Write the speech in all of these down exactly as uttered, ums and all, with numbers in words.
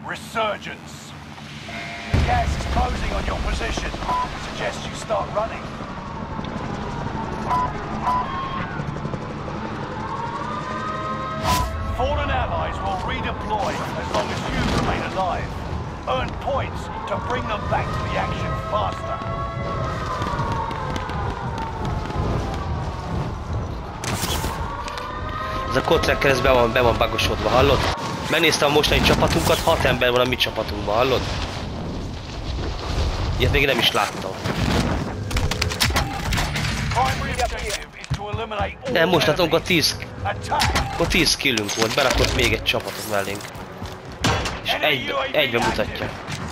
Resurgence. Gas is closing on your position. Suggest you start running. Fallen allies will redeploy as long as you remain alive. Earn points to bring them back to the action faster. Ez a Codtracker, ez be van, be van bagosodva, hallod? Megnéztem a mostani csapatunkat, hat ember van a mi csapatunkban, hallod? Ilyet még nem is láttam. Nem, most hát akkor tíz... Akkor tíz killünk volt, berakott még egy csapatot mellénk. És egybe, egybe mutatja.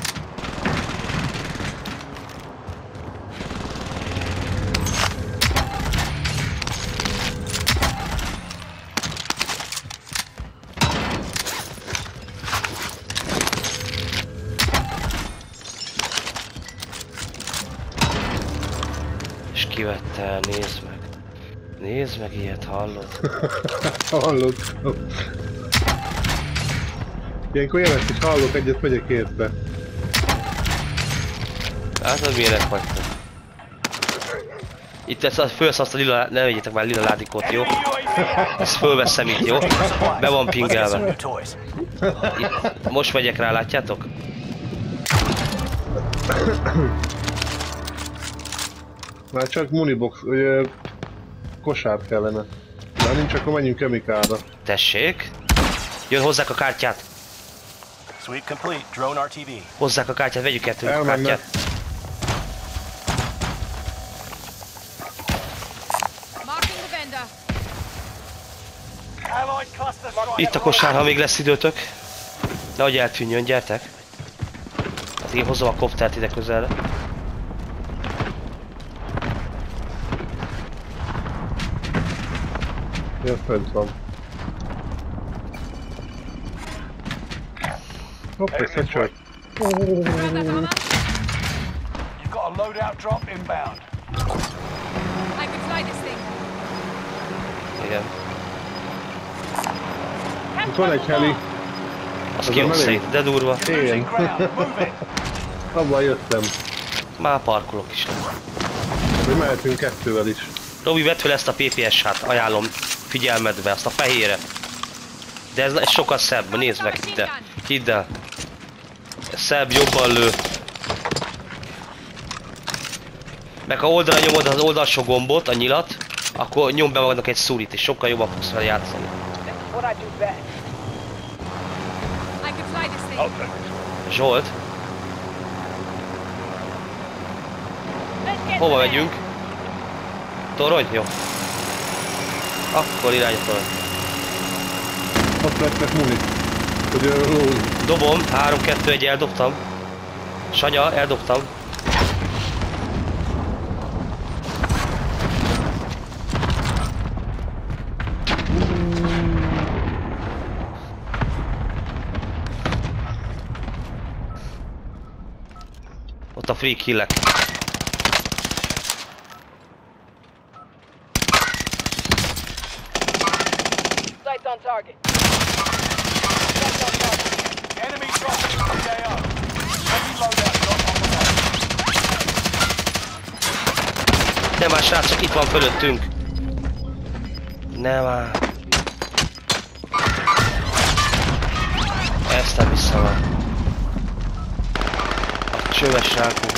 És kivette el, nézd meg. Nézd meg ilyet, hallod? Hallod? Ilyenkor jelent is hallok egyet, megyek érte. Látod milyenek vagytok? Itt ezt fölsz azt a lila, ne vegyétek már lila ládikót, jó? Ezt fölveszem itt, jó? Be van pingelve. Itt, most megyek rá, látjátok? Már csak munibox, vagy kosár kellene. De nincs, akkor menjünk kemikára. Tessék? Jön, hozzák a kártyát. Hozzák a kártyát, vegyük el tőlük a kártyát. Itt a kosár, ha még lesz időtök. Nehogy eltűnjön, gyertek. Hát én hozom a koptert ide közelre. Ja, fönt van. Hopp, összecsört. You've got a loadout drop inbound. I can fly this thing. Igen. Itt van egy heli. Az kiuszít, de durva. Igen. Abban jöttem. Már parkolok is. Mi mehetünk kettővel is. Robi, vedd fel ezt a pé pé es-hát, ajánlom figyelmedbe, azt a fehéret. De ez, ez sokkal szebb, nézd meg, hidd el. Hidd el. Ez szebb, jobban lő. Meg ha oldalra nyomod az oldalsó gombot, a nyilat, akkor nyom be magadnak egy szurit, és sokkal jobban fogsz vele játszani. Zsolt? Hova megyünk? Torony? Jó. Akkor irány a torony. Ott vettek munit. Hogy lóz. Dobom, három kettő egy eldobtam. Sanya, eldobtam. Ott a free killek. Target. Enemy dropping into the A O. Heavy loadout drop on the way. Nem már srácok, itt van fölöttünk. Nem már. Ezt nem vissza van. A csöves rákóhú.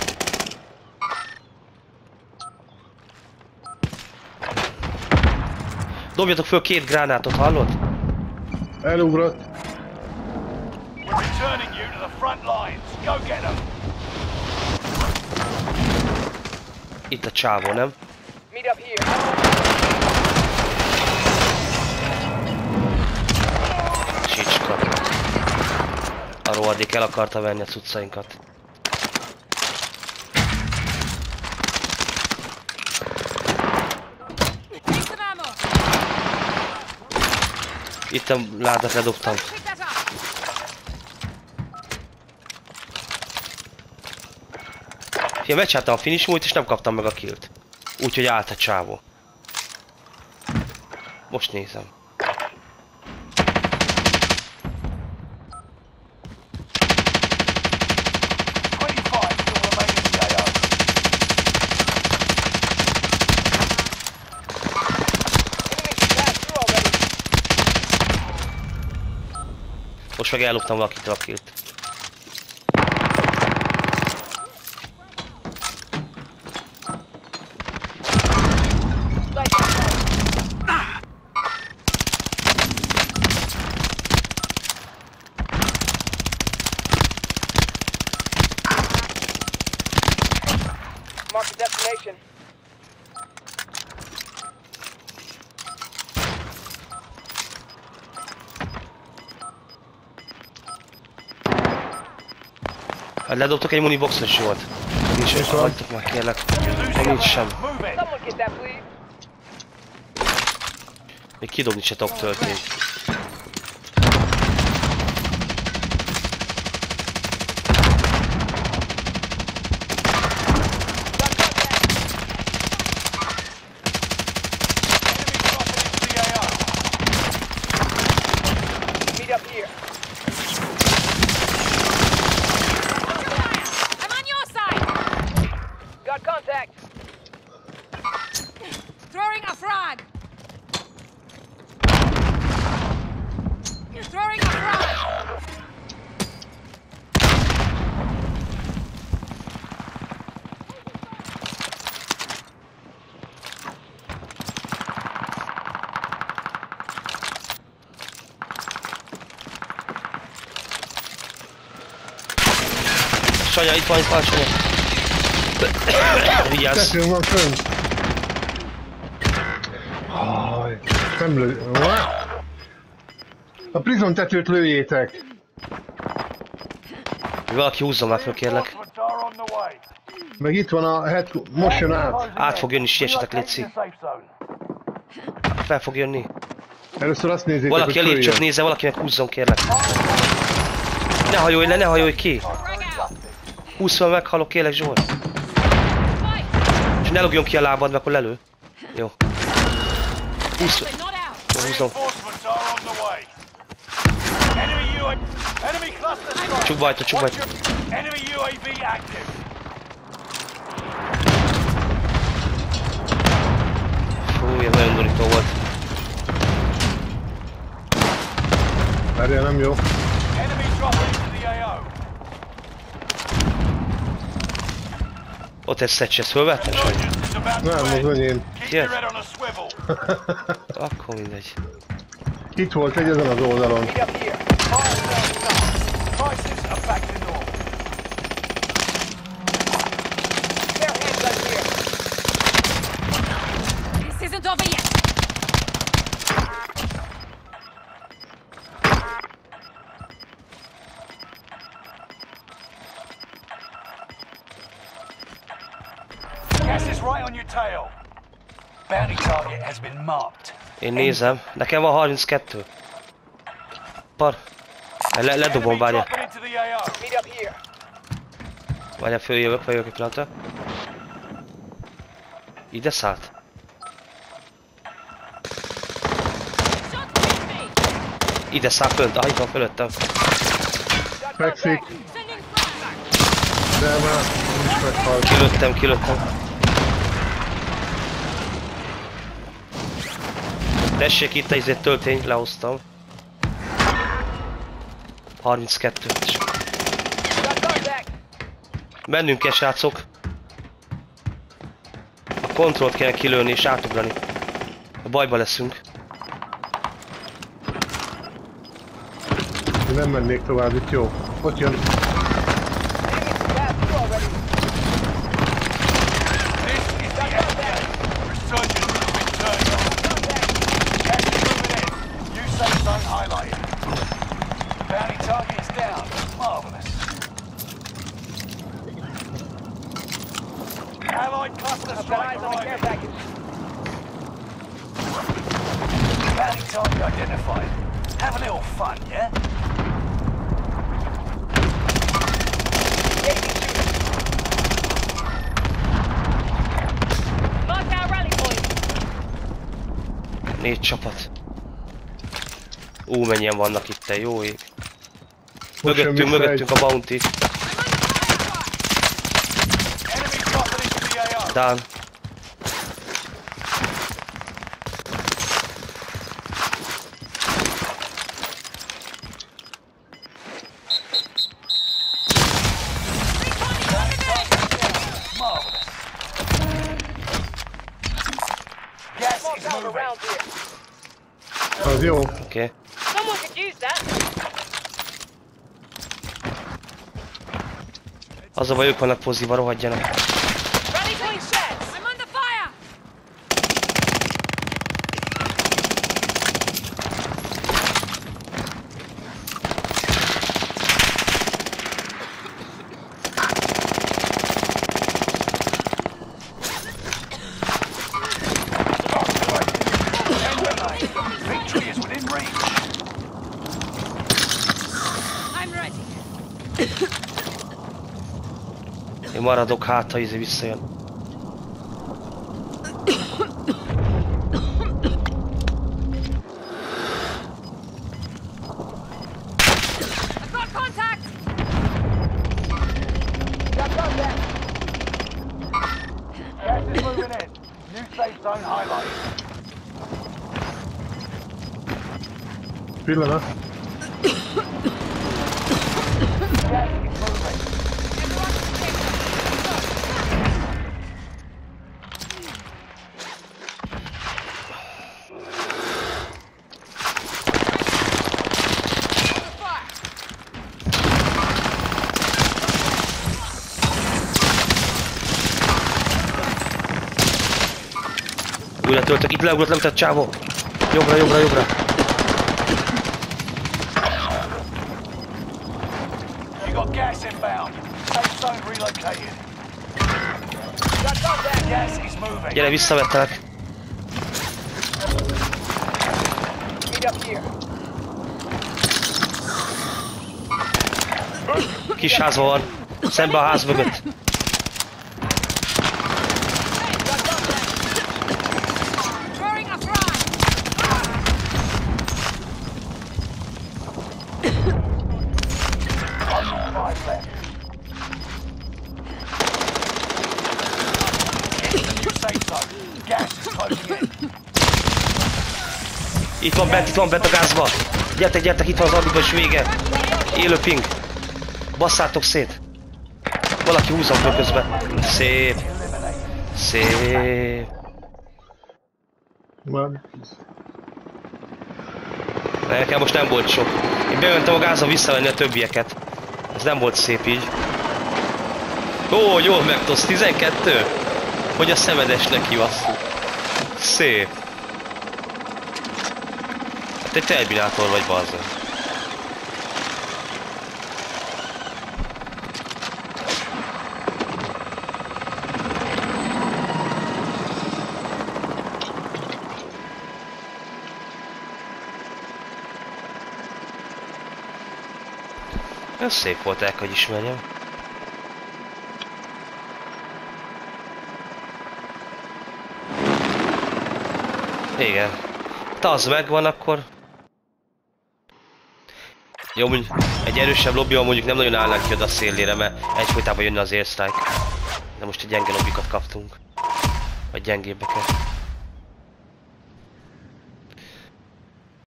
Dobjatok föl két gránátot, hallod? Elugrott. We're returning you to the front lines. Go get them. Itt a csávó, nem? Meet up here. Csicska. A rohadék el akarta venni a cuccainkat. Itt a ládát ledobtam. Fia, megcsináltam a finish múlt és nem kaptam meg a killt. Úgyhogy állt a csávó. Most nézem. Most meg elloptam valakitől a killt. Sights on target. Mark the destination. Hát ledobtok egy muniboxot is volt. Nincs, és hagytok már kérlek. Nincs sem. Move it. Someone get that, please. Még kidobni se tudok töltényt. Meet up here. I'm on your side! Got contact. Throwing a frag! You're throwing a frag! Sanya, itt van, itt van, Sanya. Vigyázz. Tetőn van fönt. Aj, nem lő... A prison tetőt lőjétek. Valaki húzza már föl, kérlek. Reinforcements are on the way. Meg itt van a head... Most jön át. Át fog jönni, siessetek, létszi. Safe zone. Fel fog jönni. Először azt nézzétek, Valaki hogy elég csak följön. nézze, valaki meg húzzon, kérlek. Ne hajolj le, ne hajolj ki. Frag out! Húzz fel, meghalok, kérlek, Zsolt. Fight! És ne logjon ki a lábad, mert akkor lelő. Jó. Húzz fel. But not out! Húzzom. Reinforcements are on the way. Enemy U A V. Enemy cluster strike. Csukbajta, csukbajta. Watch your- Enemy U A V active. Fú, ez nagyon durító volt. Várjál, nem jó. Enemy dropping into the A O. Ott egy szeccs, ezt fölvettem, Sanyi? Surgeons is about Nem, to az end. enyém. Keep Yes. your head on a swivel. Akkor mindegy. Itt volt egy ezen az oldalon. Meet up here. Fire sales done. Prices are back to normal. Spare handgun here. This isn't over yet! Gas is right on your tail. Bounty target has been marked. Én nézem. Nekem van harminckettő. Par. Le, ledobom, Enemy várja. dropping into the A O. Meet up here. Várja, följövök, följövök egy pillanatra. Ide szállt. Shot with me! Ide szállt fönt, ah, itt van fölöttem. Got Fekszik, contact. Sending frag! de már is meghalt. Kilőttem, kilőttem. Tessék, itt egy töltény, lehoztam. harminckettő. Got contact. Mennünk kell, srácok. A kontrollt kell kilőni és átugrani. A bajba leszünk. Én nem mennék tovább, itt jó. Ott jön. Pass through already. This is the F D A. Resurgence has been turned on. Contact. Gas is moving in. New safe zone highlighted. Bounty target is down. Marvelous. Allied cluster I've got strike eyes on the care arriving. package. Bounty target identified. Have a little fun, yeah? Enemy shooter. Mark our rally point. Négy csapat. Ú, mennyien vannak itt, te jó ég. Most jön Mögöttünk, vissza mögöttünk egy. a bounty. Enemy dropping into the A O. Dán. Oké. Okay. Someone could use that. Az a baj, ők vannak poziva, rohadjanak. Rally point set. I'm under fire! Victory is within reach. I'm ready. Én maradok, hát ha izé visszajön. I've got contact! Got contact. Gas is moving in. New safe zone highlighted. Pillanat. Gas is moving. Everyone take Újra töltök, itt leugrott, nem tett csávó. Jobbra, jobbra, jobbra. You got gas inbound. Safe zone relocated. Got contact. Gas is moving. Gyere, visszavettelek. Meet up here. Kis házban van. Szembe a ház mögött. throwing a frag! Five left. Into the new safe zone. Gas is closing in. Itt van bent, itt van bent a gázba. Gyertek, gyertek, itt van az addiba is vége. Élő ping. Basszátok szét. Valaki húzza föl közben. Szép. Szép. Már... Nekem most nem volt sok. Én bementem a gázba visszavenni a többieket. Ez nem volt szép így. Ó, jól megtosz, tizenkettő. Hogy a szemedesnek kivasszuk. Szép. Hát egy terminátor vagy, bazzeg. Ez szép volt, el, hogy ismerjem. Igen. Ha az megvan, akkor... Jó, mondjuk egy erősebb lobbyval mondjuk nem nagyon állnánk ki oda a szélére, mert egyfolytában jönne az airstrike. De most egy gyenge lobbikat kaptunk. Vagy gyengébbeket.